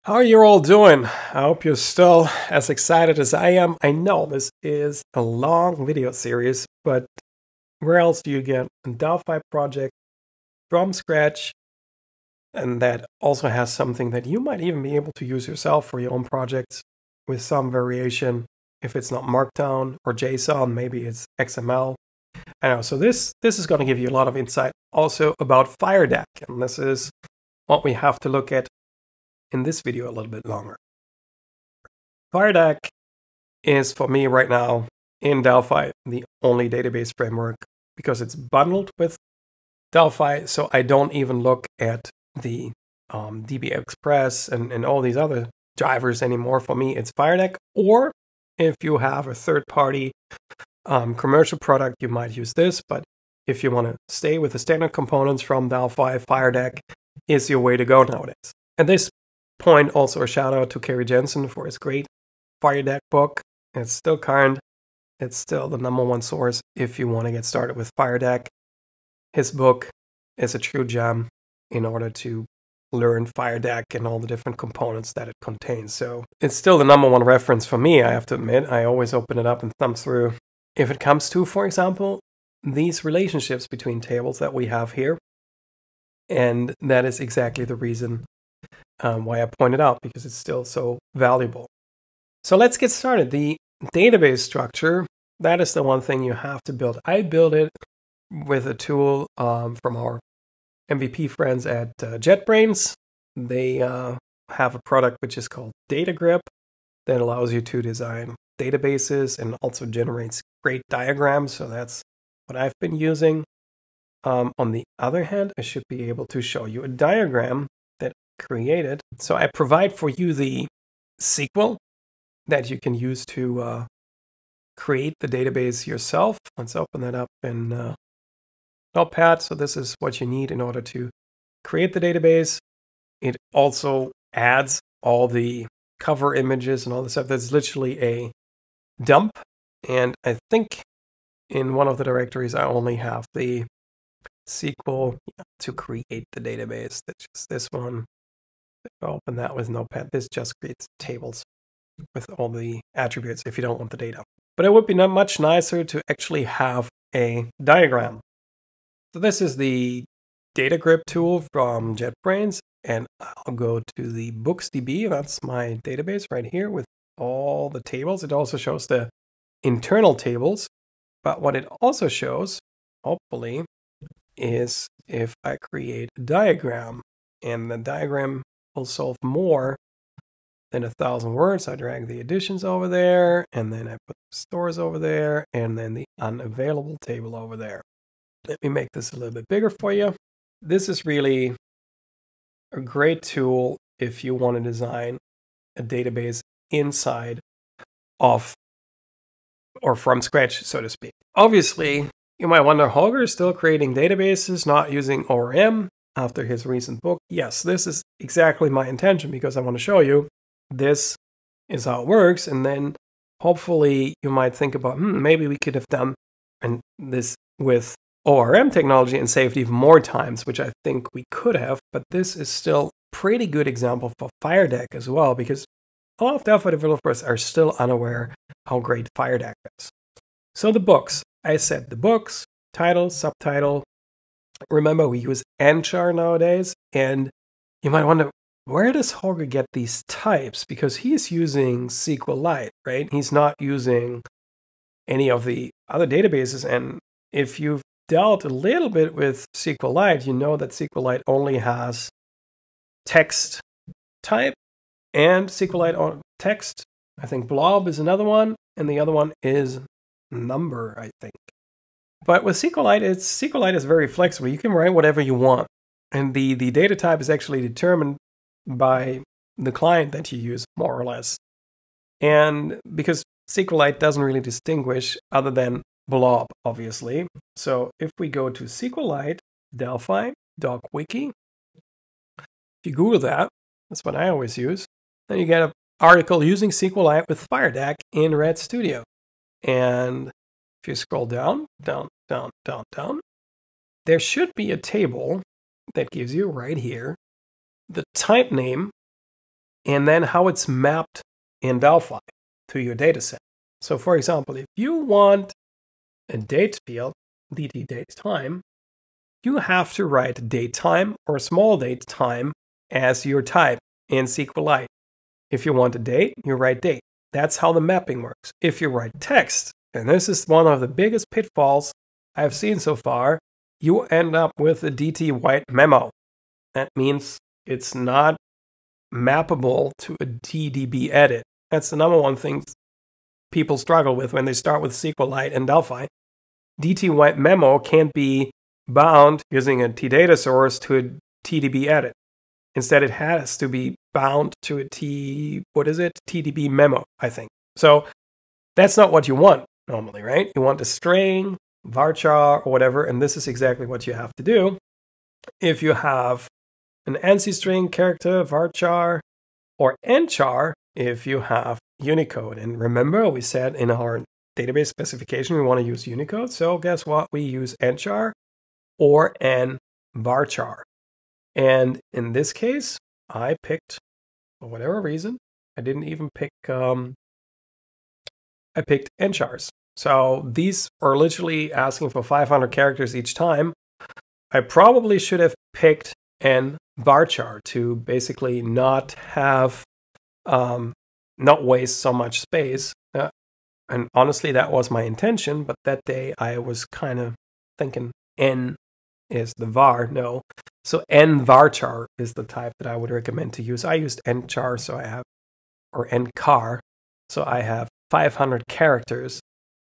How are you all doing? I hope you're still as excited as I am. I know this is a long video series, but where else do you get a Delphi project from scratch? And that also has something that you might even be able to use yourself for your own projects with some variation. If it's not Markdown or JSON, maybe it's XML. I know, so this is going to give you a lot of insight also about FireDAC, and this is what we have to look at in this video a little bit longer. FireDAC is, for me right now, in Delphi, the only database framework because it's bundled with Delphi, so I don't even look at the DB Express and all these other drivers anymore. For me, it's FireDAC, or if you have a third-party commercial product, you might use this, but if you want to stay with the standard components from Delphi, FireDAC is your way to go nowadays. At this point, also a shout out to Kerry Jensen for his great FireDAC book. It's still current. It's still the #1 source if you want to get started with FireDAC. His book is a true gem in order to learn FireDAC and all the different components that it contains. So it's still the #1 reference for me, I have to admit. I always open it up and thumb through. If it comes to, for example, these relationships between tables that we have here, and that is exactly the reason why I pointed out, because it's still so valuable. So let's get started. The database structure, that is the one thing you have to build. I built it with a tool from our MVP friends at JetBrains. They have a product which is called DataGrip that allows you to design databases and also generates great diagrams. So that's what I've been using. On the other hand, I should be able to show you a diagram that I created. So I provide for you the SQL that you can use to create the database yourself. Let's open that up in Notepad. So this is what you need in order to create the database. It also adds all the cover images and all the stuff. That's literally a dump. And I think in one of the directories, I only have the SQL to create the database. That's just this one. Open that with Notepad. This just creates tables with all the attributes if you don't want the data. But it would be not much nicer to actually have a diagram. So this is the DataGrip tool from JetBrains, and I'll go to the BooksDB. That's my database right here with all the tables. It also shows the internal tables, but what it also shows, hopefully, is if I create a diagram, and the diagram will solve more than 1,000 words. I drag the additions over there, and then I put the stores over there, and then the unavailable table over there. Let me make this a little bit bigger for you. This is really a great tool if you want to design a database inside of or from scratch, so to speak. Obviously, you might wonder, Holger is still creating databases, not using ORM after his recent book. Yes, this is exactly my intention, because I want to show you this is how it works. And then hopefully you might think about, maybe we could have done this with ORM technology and saved even more times, which I think we could have. But this is still a pretty good example for FireDAC as well, because a lot of Delphi developers are still unaware how great FireDAC is. So the books. I said the books, title, subtitle. Remember, we use nchar nowadays, and you might wonder, where does Holger get these types? Because he's using SQLite, right? He's not using any of the other databases. And if you've dealt a little bit with SQLite, you know that SQLite only has text type and SQLite on text. I think blob is another one, and the other one is number, I think. But with SQLite, SQLite is very flexible. You can write whatever you want. And the data type is actually determined by the client that you use, more or less. And because SQLite doesn't really distinguish other than blob, obviously. So if we go to SQLite, Delphi, DocWiki, if you Google that, that's what I always use, then you get an article using SQLite with FireDAC in Red Studio. And if you scroll down, there should be a table that gives you right here the type name and then how it's mapped in Delphi to your data set. So for example, if you want a date field, dt date time, you have to write date time or small date time as your type in SQLite. If you want a date, you write date. That's how the mapping works. If you write text, and this is one of the biggest pitfalls I've seen so far, you end up with a DT white memo. That means it's not mappable to a TDB edit. That's the number one thing people struggle with when they start with SQLite and Delphi. DT white memo can't be bound using a TData source to a TDB edit. Instead, it has to be bound to a TDB memo, I think. So that's not what you want normally, right? You want a string, varchar, or whatever, and this is exactly what you have to do. If you have an ANSI string, character, varchar, or nchar, if you have Unicode. And remember, we said in our database specification we want to use Unicode, so guess what? We use nchar or varchar. And in this case, I picked, for whatever reason, I didn't even pick, I picked nchars. So these are literally asking for 500 characters each time. I probably should have picked varchar to basically not have, not waste so much space. And honestly, that was my intention, but that day I was kind of thinking n is the var, no. So varchar is the type that I would recommend to use. I used nchar, so I have, or nchar, so I have 500 characters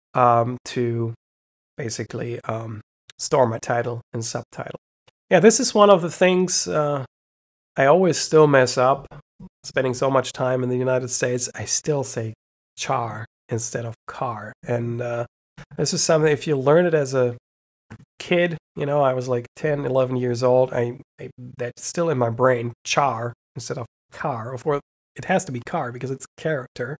to basically store my title and subtitle. Yeah, this is one of the things I always still mess up. Spending so much time in the United States, I still say char instead of car. And this is something, if you learn it as a kid, you know, I was like 10, 11 years old, that's still in my brain, char instead of car. Or it has to be car because it's a character.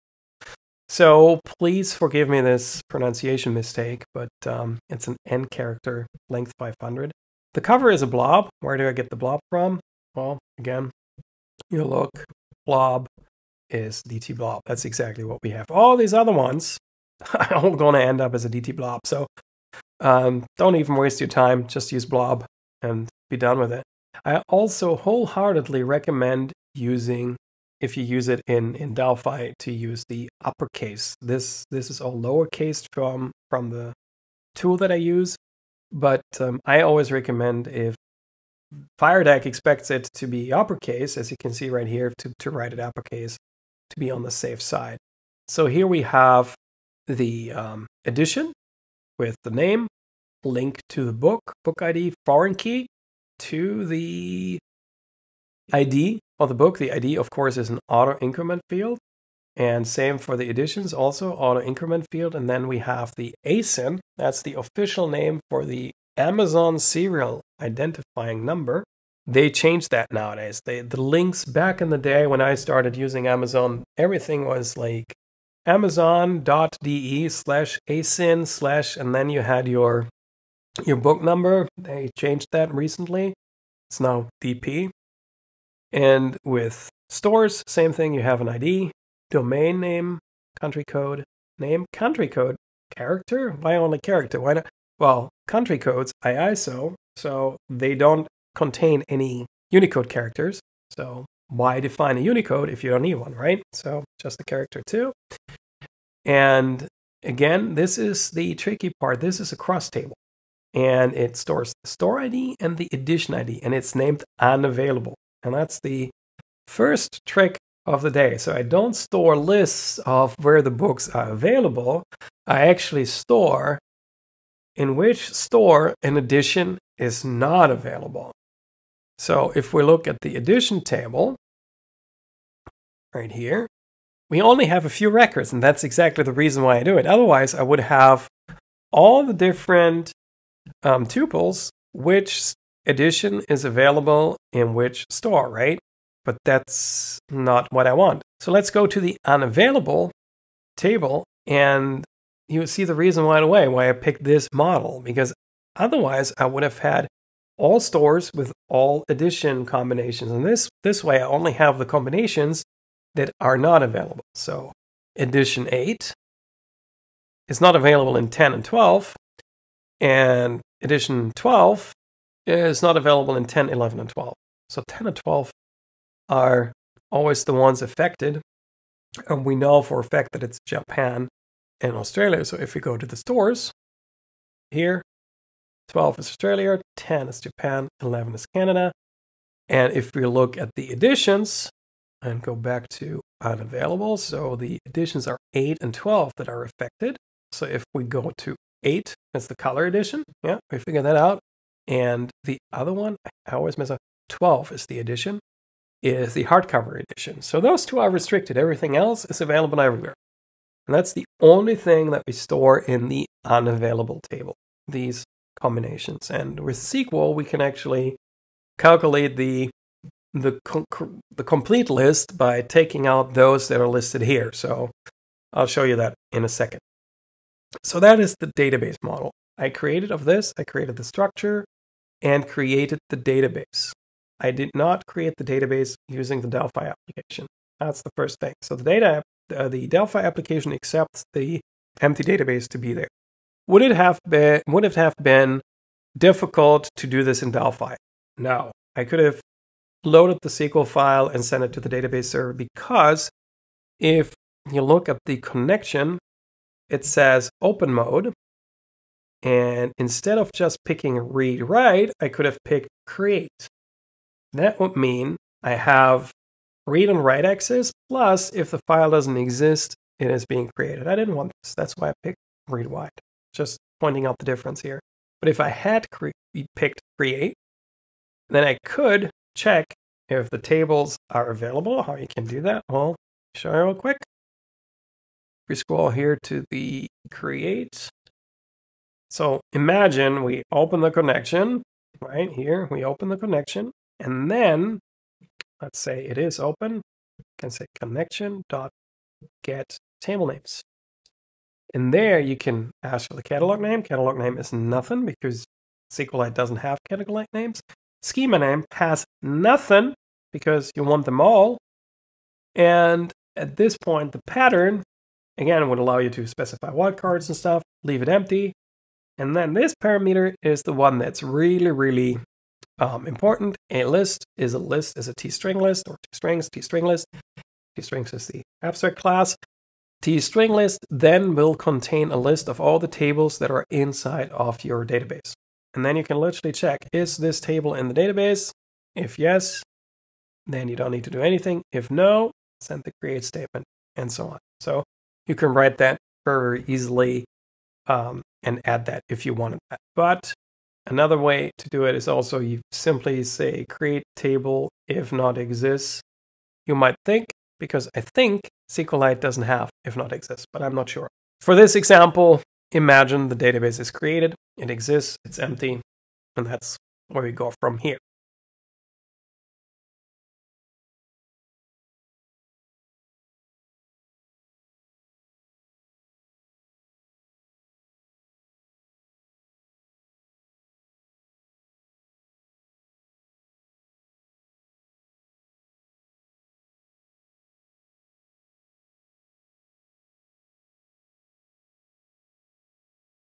So please forgive me this pronunciation mistake, but it's an n character, length 500. The cover is a blob. Where do I get the blob from? Well, again, you look, blob is DT blob. That's exactly what we have. All these other ones are all going to end up as a DT blob. So don't even waste your time. Just use blob and be done with it. I also wholeheartedly recommend using, if you use it in Delphi, to use the uppercase. This is all lowercase from the tool that I use, but I always recommend, if FireDAC expects it to be uppercase, as you can see right here, to write it uppercase, to be on the safe side. So here we have the edition with the name, link to the book ID, foreign key, to the ID of the book. The ID, of course, is an auto increment field. And same for the editions, also auto increment field. And then we have the ASIN. That's the official name for the Amazon serial identifying number. They changed that nowadays. The links back in the day when I started using Amazon, everything was like amazon.de/ASIN/ and then you had your book number. They changed that recently. It's now DP. And with stores, same thing. You have an ID, domain name, country code, character. Why only character? Why not? Well, country codes, ISO, so they don't contain any Unicode characters. So why define a Unicode if you don't need one, right? So just a character too. And again, this is the tricky part. This is a cross table. And it stores the store ID and the edition ID, and it's named unavailable. And that's the first trick of the day. So I don't store lists of where the books are available. I actually store in which store an edition is not available. So if we look at the edition table right here, we only have a few records, and that's exactly the reason why I do it. Otherwise, I would have all the different tuples, which edition is available in which store, right? But that's not what I want. So let's go to the unavailable table, and you see the reason right away why I picked this model, because otherwise I would have had all stores with all edition combinations. And this way I only have the combinations that are not available. So edition 8 is not available in 10 and 12, and edition 12 is not available in 10, 11, and 12. So 10 and 12 are always the ones affected, and we know for a fact that it's Japan and Australia. So if we go to the stores, here, 12 is Australia, 10 is Japan, 11 is Canada. And if we look at the editions and go back to unavailable, so the editions are 8 and 12 that are affected. So if we go to 8, that's the color edition. Yeah, we figured that out. And the other one, I always mess up, 12 is the edition, is the hardcover edition. So those two are restricted. Everything else is available everywhere. And that's the only thing that we store in the unavailable table, these combinations. And with SQL, we can actually calculate the complete list by taking out those that are listed here. So I'll show you that in a second. So that is the database model. I created the structure and created the database. I did not create the database using the Delphi application. That's the first thing. So the Delphi application accepts the empty database to be there. Would it have been difficult to do this in Delphi? No. I could have loaded the SQL file and sent it to the database server, because if you look at the connection, it says open mode. And instead of just picking read write, I could have picked create. That would mean I have read and write access, plus if the file doesn't exist, it is being created. I didn't want this. That's why I picked read write. Just pointing out the difference here. But if I had picked create, then I could check if the tables are available. How you can do that? Well, show you real quick. We scroll here to the create. So imagine we open the connection, right here. We open the connection, and then let's say it is open. You can say connection.get table names. And there you can ask for the catalog name. Catalog name is nothing because SQLite doesn't have catalog names. Schema name has nothing because you want them all. And at this point, the pattern, again, would allow you to specify wildcards and stuff, leave it empty. And then this parameter is the one that's really, really important. A list is a t-string list, or t-string list. T-strings is the abstract class. T-string list then will contain a list of all the tables that are inside of your database. And then you can literally check, is this table in the database? If yes, then you don't need to do anything. If no, send the create statement, and so on. So you can write that very easily and add that if you wanted that. But another way to do it is also you simply say create table if not exists. You might think, because I think SQLite doesn't have if not exists, but I'm not sure. For this example, imagine the database is created, it exists, it's empty, and that's where we go from here.